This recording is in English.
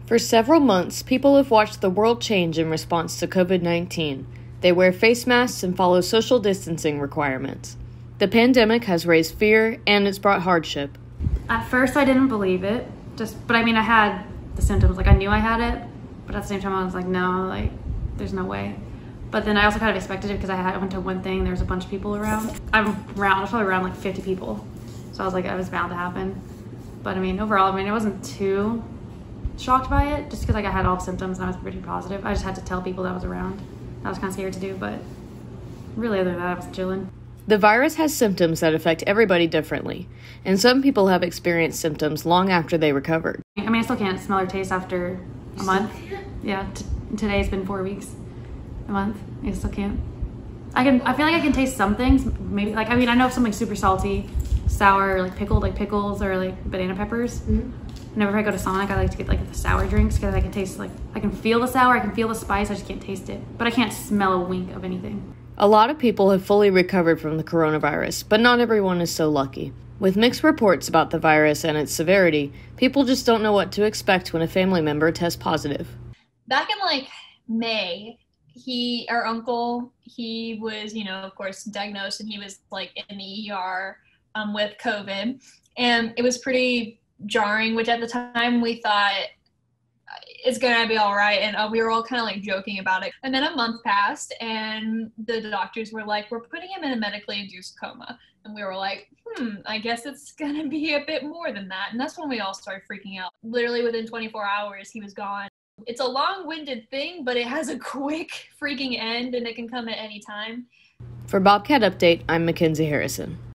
For several months, people have watched the world change in response to COVID-19. They wear face masks and follow social distancing requirements. The pandemic has raised fear and it's brought hardship. At first, I didn't believe it. But I had the symptoms. I knew I had it, but at the same time, I was like, no, there's no way. But then I also kind of expected it because I went to one thing. There was a bunch of people around. I was probably around 50 people. So I was like, it was bound to happen. But overall, I wasn't too shocked by it just because I had all the symptoms and I was pretty positive. I just had to tell people that I was around. I was kind of scared to do, but really other than that, I was chilling. The virus has symptoms that affect everybody differently, and some people have experienced symptoms long after they recovered. I still can't smell or taste after a month. Yeah, today's been 4 weeks. A month. I still can't. I feel like I can taste some things. Maybe I know if something's super salty, sour, or pickled, like pickles or banana peppers. Mm-hmm. Whenever I go to Sonic, I like to get the sour drinks because I can taste I can feel the sour, I can feel the spice, I just can't taste it. But I can't smell a wink of anything. A lot of people have fully recovered from the coronavirus, but not everyone is so lucky. With mixed reports about the virus and its severity, people just don't know what to expect when a family member tests positive. Back in May, our uncle, he was, of course, diagnosed, and he was in the ER with COVID, and it was pretty jarring, which at the time we thought it's gonna be all right, and we were all kind of joking about it. And then a month passed, and the doctors were like, we're putting him in a medically induced coma, and we were like, I guess it's gonna be a bit more than that. And that's when we all started freaking out. Literally within 24 hours he was gone. It's a long-winded thing, but it has a quick freaking end, and it can come at any time. For Bobcat Update, I'm Makenzie Harrison.